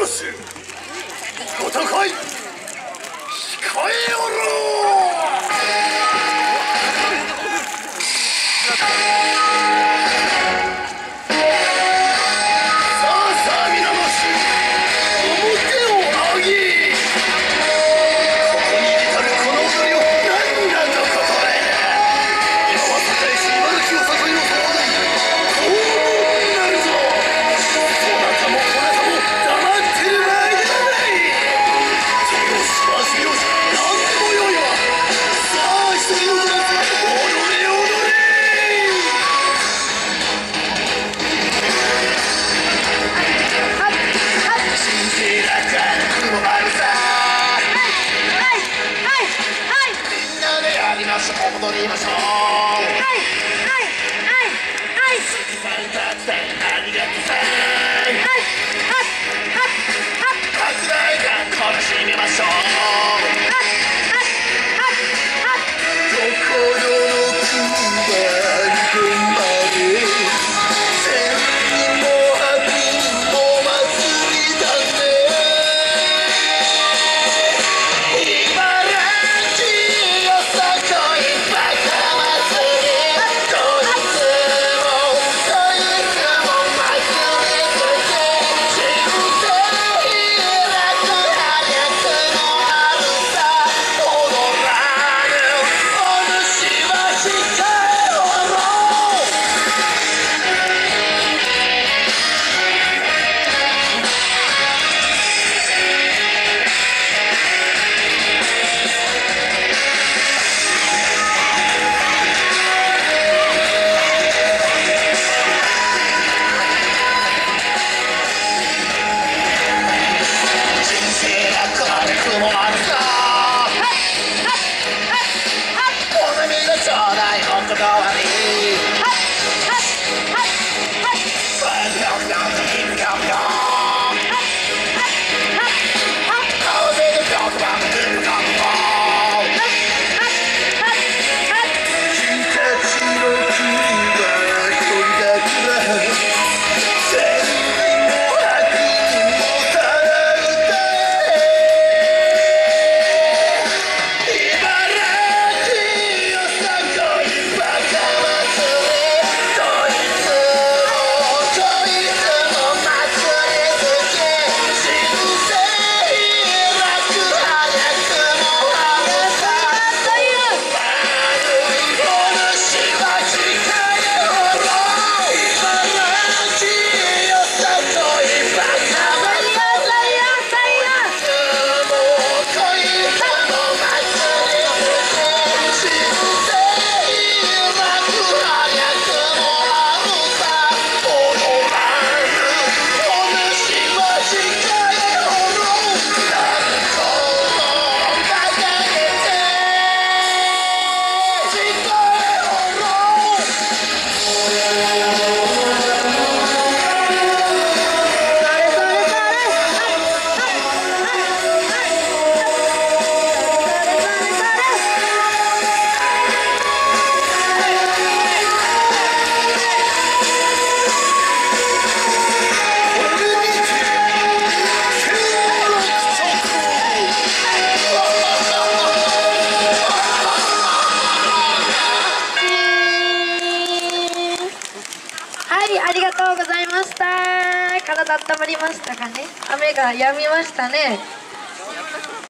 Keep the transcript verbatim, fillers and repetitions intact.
す。戦い控えおろう。戻りましょう。はいはいはいはい。たくさんありがとうさん。はいはいはいはい。拡大感楽しみましょう。はいはいはいはい。心の雲はこんまで千人も百人も祭りだね。 ありがとうございました。体温まりましたかね。雨が止みましたね。